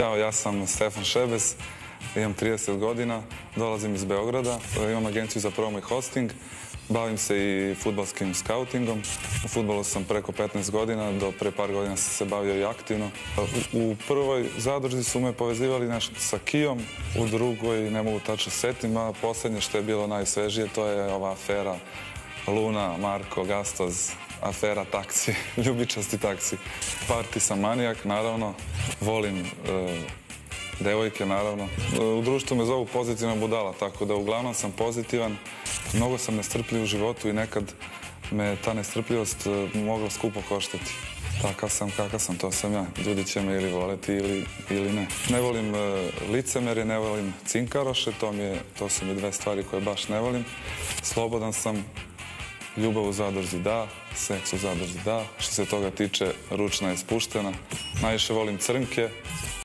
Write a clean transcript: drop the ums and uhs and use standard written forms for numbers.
Ćao, ja sam Stefan Šebes, imam 30 godina, dolazim iz Beograda, imam agenciju za promo i hosting, bavim se i fudbalskim skautingom. U fudbalu sam preko 15 godina, do pre par godina sam se bavio i aktivno. U prvoj zadruzi su me povezivali nešto sa Kijom, u drugoj ne mogu tačno setim, a poslednje što je bilo najsvežije to je ova afera Luna, Marko, Gastoz, afera taksi, ljubičasti taksi. Parti sam manijak, naravno, volim devojke, naravno. U društvu me zovu pozitivna budala, tako da uglavnom sam pozitivan. Mnogo sam nestrpljiv u životu i nekad me ta nestrpljivost mogla skupo koštati. Takav sam, kakav sam, to sam ja. Ljudi će me ili voleti ili ne. Ne volim licemerje, ne volim cinkaroše, to su mi dve stvari koje baš ne volim. Slobodan sam, ljubav u zadrži da, seks u zadrži da. Što se toga tiče, ručna je spuštena. Najviše volim crnke,